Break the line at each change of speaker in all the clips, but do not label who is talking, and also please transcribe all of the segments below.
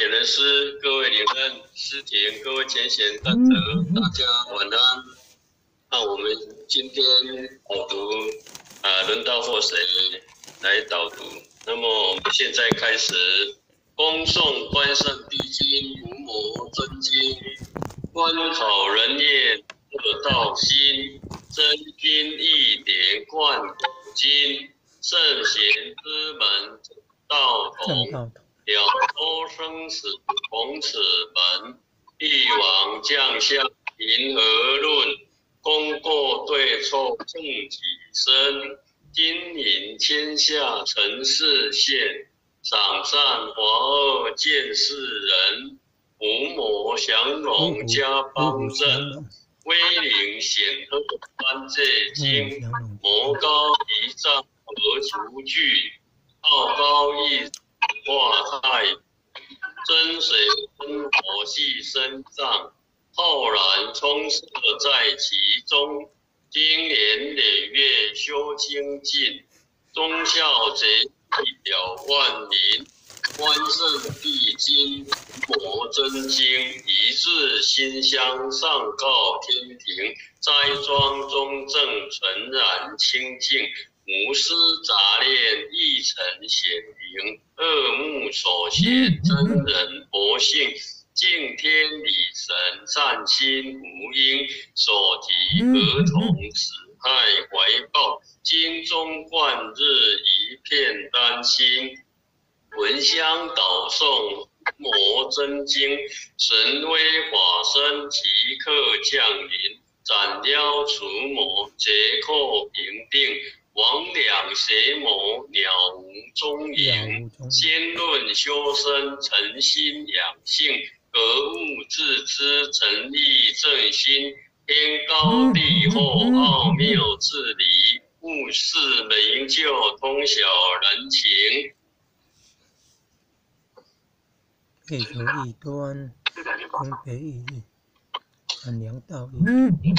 点人师、各位领任、师庭、各位前贤大德，大家晚安。那我们今天导读轮到或谁来导读？那么我们现在开始恭诵关圣帝君无魔真经，观考人验恶道心，真经义典贯古今，圣贤之门道同，了脱生死同此门，帝王将相平和论，功过对错正己身，经营天下成事现，赏善罚恶见世人，伏魔降龙家邦正，威灵显赫三界经，魔高一丈何足惧，道高一化太，真水真火系身上，浩然充塞在其中，经年累月修精进，忠孝节义表万民，关圣帝君魔真经，一致馨香上告天庭，斋庄中正纯然清净，无私杂念亦成显灵，恶目所显真人佛性，敬天理神善心无因，所提合同此害怀抱，经中贯日一片丹心，闻香导诵魔真经，神威法身即刻降临，斩妖除魔劫寇平定，魍魉邪魔鸟无踪影，先论修身诚心养性，格物致知诚意正心，天高地厚奥妙治理，务事明就通晓人情。
配合异端，分别意义，善良道义，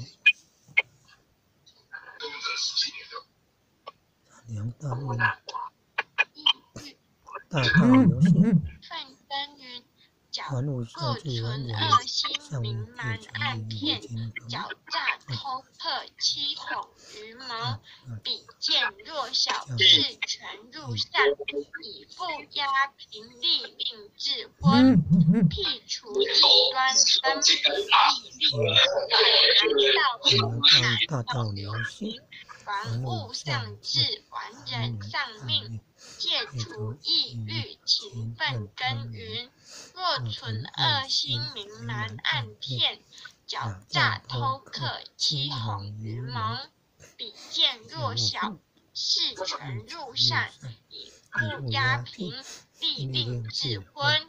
善良道义，大道流行，凡物效之人也，上面借权利于情
狡诈偷破欺哄愚谋，比贱弱小事权入善，以富压贫利令智昏，辟除异端分别义利，
大道流行，
凡物丧志，还人丧命，戒除抑郁，勤奋耕耘。若存恶心，明瞒暗骗，狡诈偷克，欺哄愚蒙，比贱弱小，事权入善，以富压贫，利令智昏。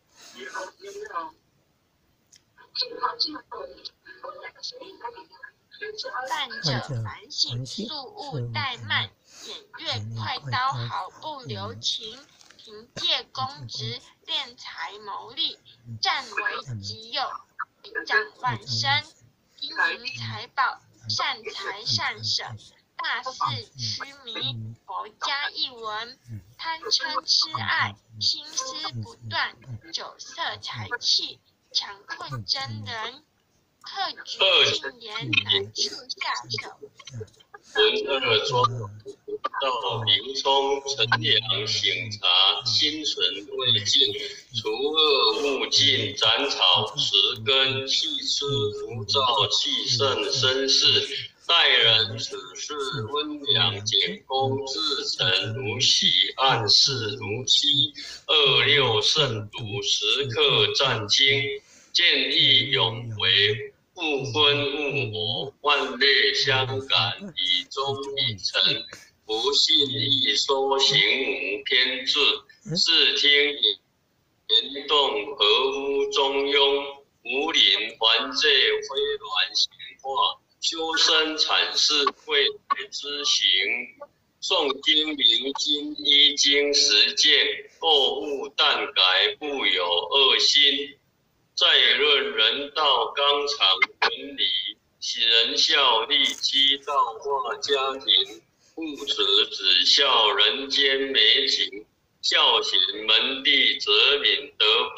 犯者反省，速勿怠慢，偃月快刀毫不留情。凭借公职，敛财谋利，占为己有，长万生。金银财宝，善财善舍，大肆痴迷。佛家一文，贪嗔痴爱，心思不断，酒色财气，强困真人。克举禁言，难处下手。
文二庄道明聪，陈良省察，心存未尽，除恶务尽，斩草除根，气出浮躁，气盛生事。待人处事温良简恭，至诚如洗，暗示如漆。二六慎独，时刻战经，见义勇为。不分勿谋，万类相感，以忠以诚。不信亦说，行无偏执。视听言动，合乎中庸。无临还罪，非鸾闲话。修身阐释，贵之行。诵经明经，依经实践。购物但改，不有恶心。再论人道纲常伦理，仁孝利基道化家庭，父慈子孝人间美景，孝贤门第则敏德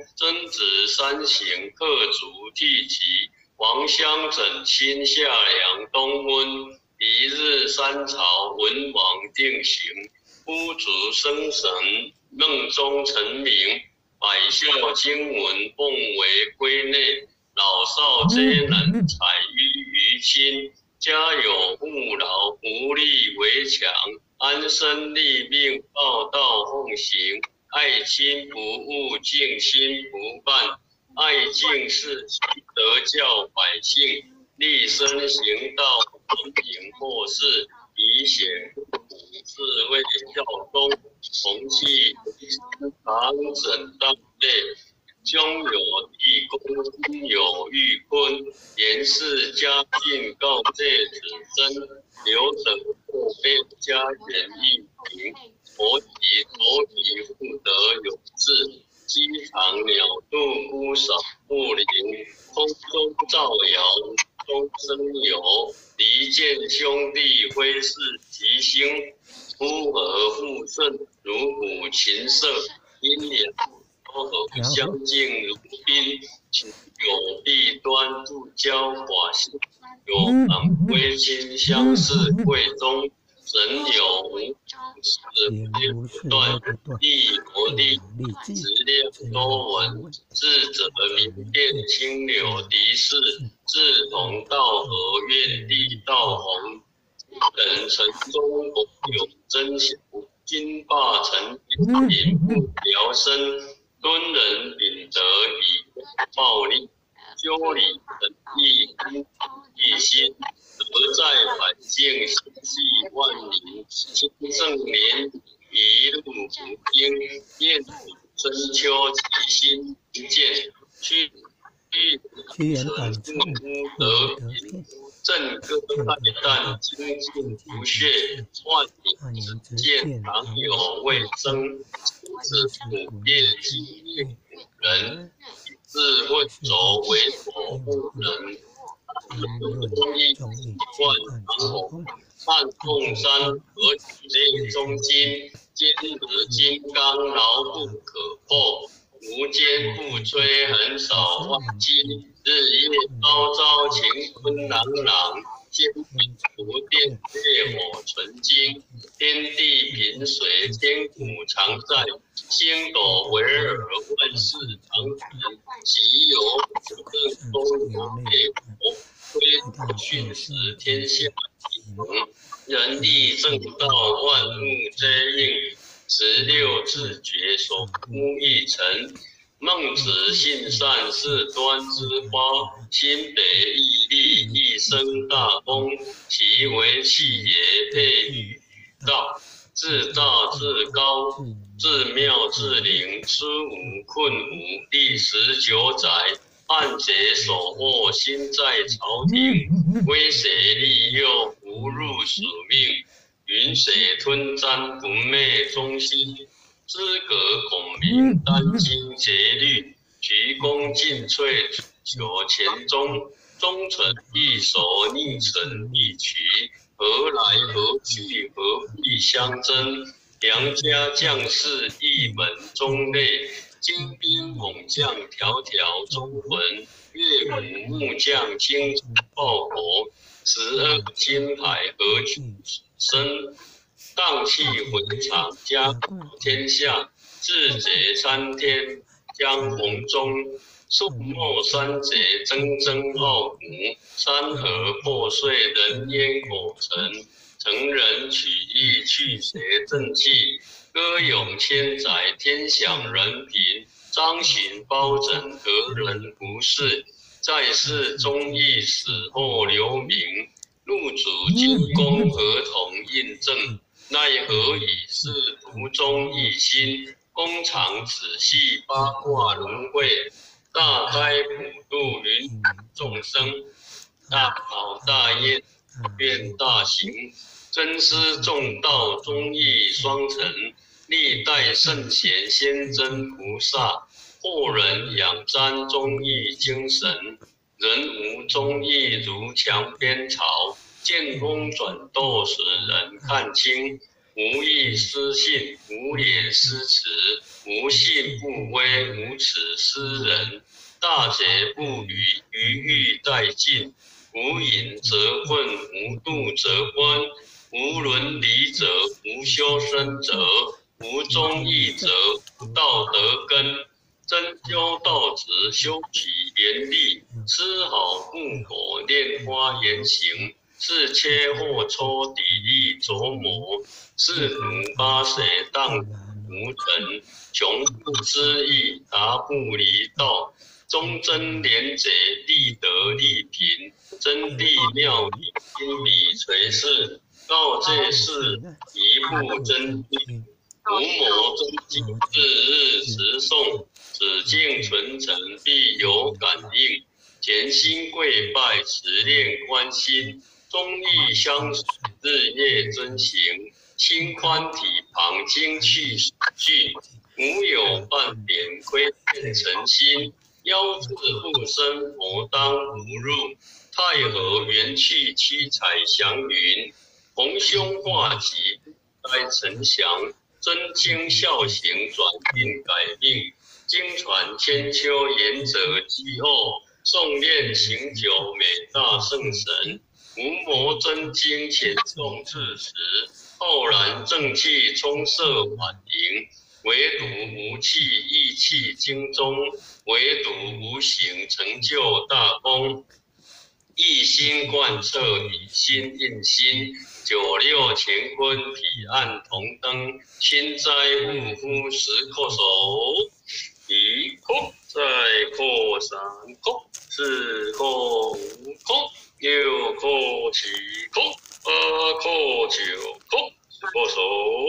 曾子三省客卒涕疾，王相枕亲下凉冬温。一日三朝，文王定刑，夫卒生神，梦中成名。百校经文，奉为圭内。老少皆能采于于亲，家有父老，不立为强。安身立命，报道奉行。爱亲不误，敬心不犯。爱敬是其德教百姓，立身行道，文明后世，以显父母，自谓孝忠。同气长枕当背，兄有弟恭，亲有玉坤。言事家敬，告诫子孙，留者后辈，家园益平。国体头体，妇德有志。机场鸟渡，孤少不灵。空中照摇，中生有。离间兄弟，挥斥吉星。夫而妇顺，如虎禽射。阴阳高和，相敬如宾。情有弊端，不交寡信。有反归亲，相视贵中。神有无事不断，力磨砺，质量多闻。智者明辨，清流敌视。志同道合，愿力道弘。人城中国有真祥，金霸成民不聊生。敦人秉德，以暴力。修理仁义，一心。德在百姓，心系万民。清正廉，一路不惊。燕子深秋，其心不见。屈原短处得平。正歌太旦，精进不懈。万民之见，常有未生。自古业绩业古人，自问轴为所不能。忠义贯长虹，汉凤山和举内中金。坚持金刚，牢不可破。无坚不摧，横扫万金。日夜朝朝，乾坤朗朗。坚冰不电，烈火纯金。天地平水，千古常在。星斗回耳，万世长存。其有正宫有烈火，推道训使天下齐蒙。人力正道，万物皆应。16字诀，所呼一成。孟子信善，是端之花。新北义立，一生大功。其为气也，配与道。自大自高，自妙自灵。思无困无，第19载。汉贼所获，心在朝廷。威谁利诱，不入使命。云谁吞占，不昧忠心。资格孔明，殚精竭虑。鞠躬尽瘁，求前忠。忠臣易守，逆臣易取。何来何去，何必相争？良家将士，一门忠类。精兵猛将，条条忠魂。岳武木匠，精忠报国。12金牌，何惧生？荡气回肠，家国天下。智贼参天，江洪中。肃穆三贼，铮铮傲骨。山河破碎，人烟苟成。成人取义，去邪正气。歌咏千载，天享人平。张巡包拯，何人不是？在世忠义，死后留名。入主金宫，合同印证。奈何以是途中一心？工厂仔细，八卦轮回。大灾普度，芸众生。大考大业，愿大行。真思重道，忠义双成。历代圣贤，先真菩萨。后人仰瞻忠义精神。人无忠义，如墙边草。见风转舵，使人看清。无义失信，无脸失词。 无信不威，无耻斯人。大节不语，余欲殆尽。无隐则混，无度则昏。无伦理者，无修身者。无忠义者，无道德根。真修道直，修己廉利。丝毫不苟，恋花言行。是切或抽，砥砺琢磨。是虎八蛇荡无尘。穷不知义，达不离道。忠贞廉洁，立德立贫。真谛妙理，亲笔垂示。告诫世，一步真经。无谋真经，日日持诵。止境纯诚，必有感应。潜心跪拜，持念观心。忠义相随，日夜遵行。心宽体庞，精气所具。无有半点亏欠诚心。夭折不生，佛当不入。太和元气，七彩祥云。逢凶化吉，该呈祥。真经孝行，转运改命。经传千秋，言者积厚。诵念情久，美大圣神。无谋真经，前诵至实。浩然正气，充塞缓盈。唯独无气，意气精中。唯独无形，成就大功。一心贯彻，以心印心。九六乾坤，彼岸同灯。心斋勿呼，时叩首。一叩再叩三叩，四叩五叩，六叩七叩，八叩九叩，叩首。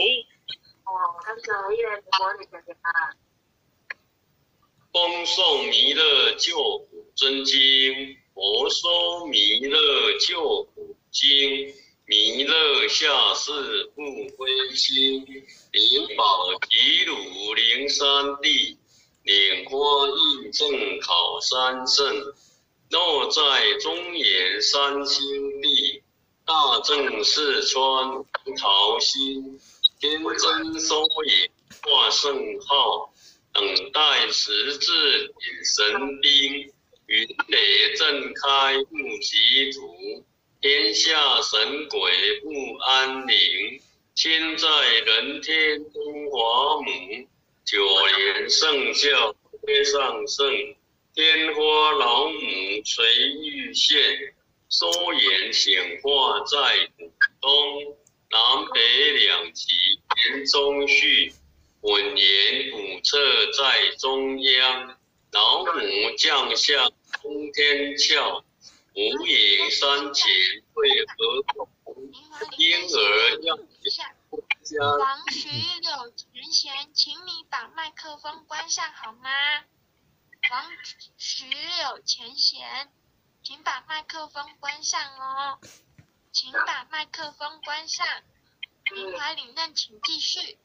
恭诵弥勒救苦真经。佛说弥勒救苦经。弥勒下世不灰心。灵宝吉鲁灵山地。莲花印证考三圣。若在中原三星地。大正四川桃心。天真收引化圣号。等待时至引神兵。云雷震开不及途。天下神鬼不安宁。亲在人天中华母。九莲圣教贴上圣。天花老母垂玉线。收言显化在古东。南北两极言中序。稳言古策在中央。老母降下通天窍。无影山前会合同。婴儿要家。
王徐柳前贤，请你把麦克风关上好吗？王徐柳前贤，请把麦克风关上哦。请把麦克风关上。明怀领任，请继续。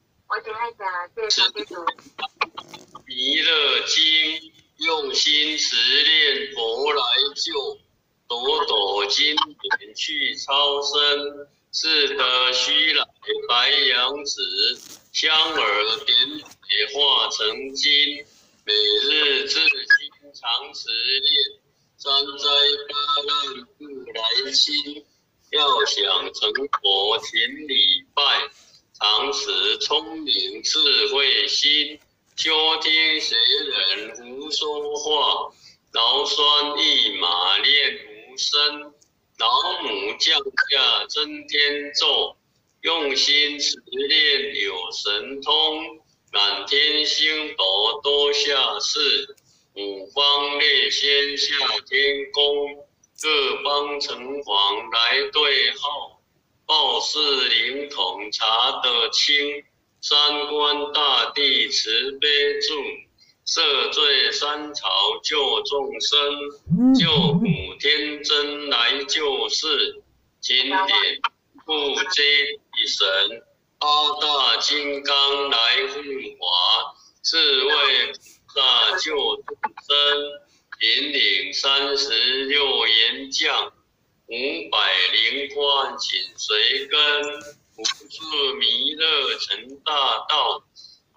弥勒经，用心持念佛来救。朵朵经典去超生。是的须来白羊子。香耳点水化成金。每日至今常持念。三灾八难不来侵。要想成佛勤礼拜。常持聪明智慧心。休听谁人胡说话。劳酸一马练无声。老母降下真天咒。用心持念有神通。满天星斗多下世。五方列仙下天宫。各方城隍来对号。报事灵统查得清。三官大帝慈悲助。赦罪三朝救众生。救苦天真来救世。经典护接地神。八大金刚来护华。是为菩萨救众生。引领36严将。500灵官紧随跟。无数弥勒成大道。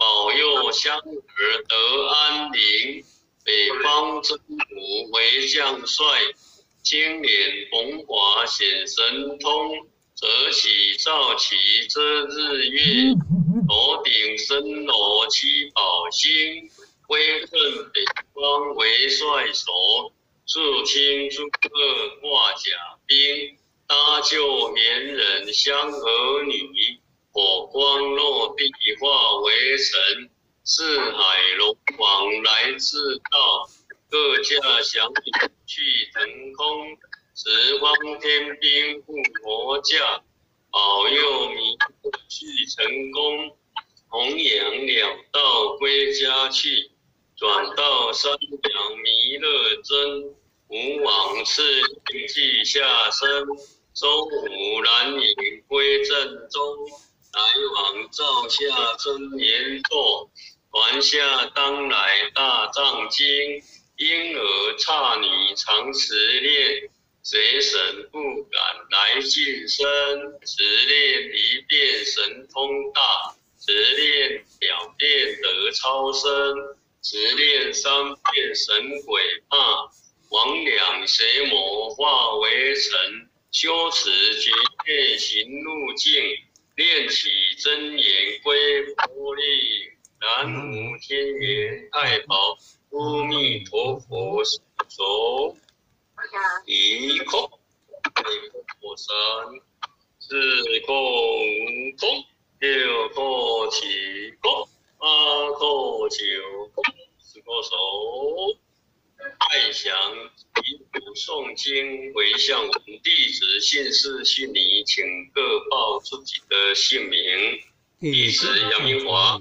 保佑香儿得安宁。北方征服为将帅，青年风华显神通。则起照其遮日月，头顶身罗七宝星，威震北方为帅首，肃清诸恶挂甲兵，搭救贤人香儿女，火光落地化为神，四海龙王来自道，各驾祥云去腾空。十方天兵护佛驾，保佑弥勒去成功。弘扬两道归家去，转到三阳弥勒真。吴王赐令记下生，周武南引归正中。来往照下真言座，传下当来大藏经。婴儿刹女常持练，谁神不敢来近身？持练一变神通大，持练两变得超生，持练三变神鬼怕。魍魉邪魔化为尘，修持绝对行路径，练起真言归佛力。南无天元太保阿弥陀佛手。一空，过山，四空无空，六空起空，八空九空，十空手。太祥祈福诵经回向文弟子姓氏姓名，请各报自己的姓名。弟子杨明华。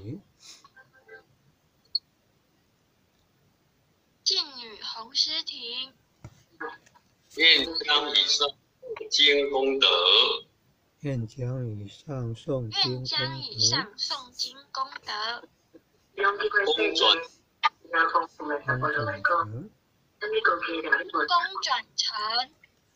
静女洪诗婷。
愿将以上诵经功德，
愿将以上诵经功德，
公转
成，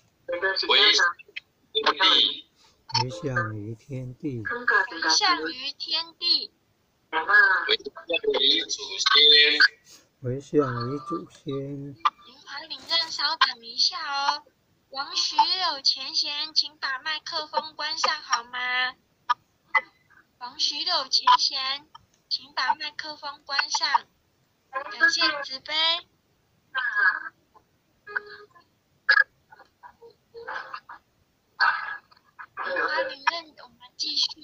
回向于天地，
回向于天地，
回向于祖先，
回向于祖先。
领任稍等一下哦，王徐柳前贤，请把麦克风关上好吗？王徐柳前贤，请把麦克风关上，感谢慈悲。领任，我们继续。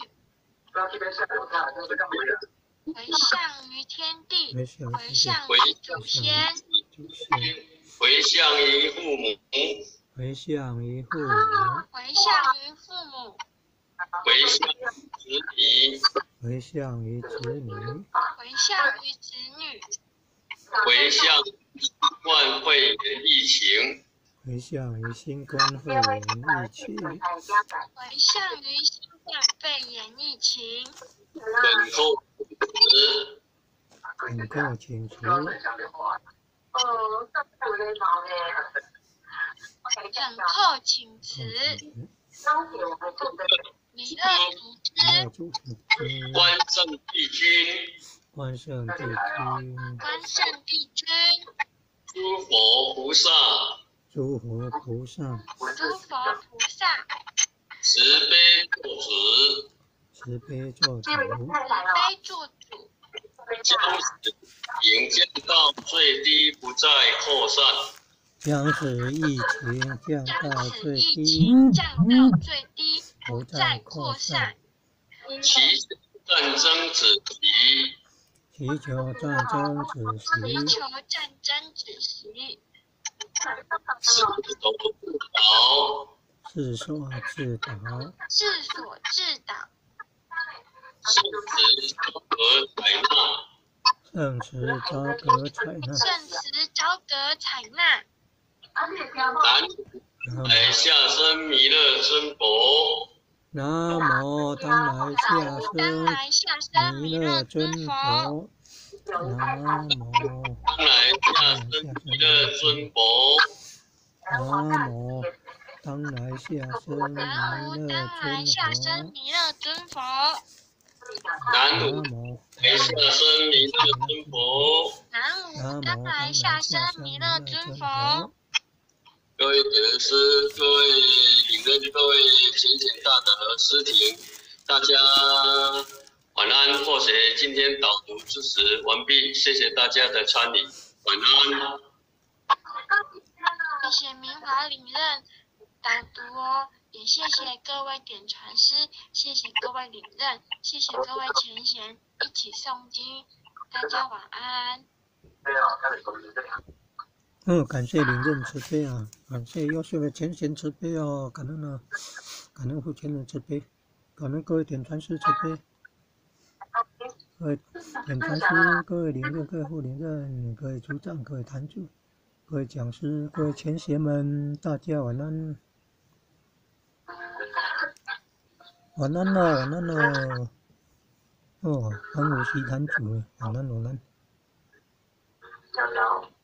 回向于天地，回向于祖先。
回向于父母，
回向于父母，
回向于父母，
回向子女，
回向于子女，
回向于子女，
回向新冠肺炎疫情，
回向于新冠肺炎疫情，
回向于新冠肺炎疫情，
本告请辞。
等候请辞。弥勒祖师，
关圣帝君，
关圣帝君，
关圣帝君，
诸佛菩萨，
诸佛菩萨，
诸佛菩萨，
慈悲做主，
慈悲做主，
慈悲做主，
将使疫情降到最低，不再扩散。
将使疫情降到最低，不再扩散。
祈求战争止息，
祈求战争止息，
世所自导，
世所自导，圣慈昭格采纳。
南无来下生弥勒尊佛，
南无当来下生弥勒尊佛，南无
当来下生弥勒尊佛，
南无当来下生弥勒尊佛，
南无来下生弥勒尊佛。
南无当来下生弥勒尊佛。
各位点人师，各位领任，各位浅显大德师庭，大家晚安。或者今天导读致辞完毕，谢谢大家的参与，晚安。
谢谢明华领任导读哦，也谢谢各位点传师，谢谢各位领任，谢谢各位前贤一起诵经，大家晚安。
感谢领任慈悲啊，感谢优秀的前贤慈悲哦，感恩啊，感恩父亲的慈悲，感恩各位点传师慈悲，各位点传师，各位领任，各位副领任，各位组长，各位坛主，各位讲师，各位前贤们，大家晚安，晚安了，晚安了，哦，还有其坛主，晚安，晚安。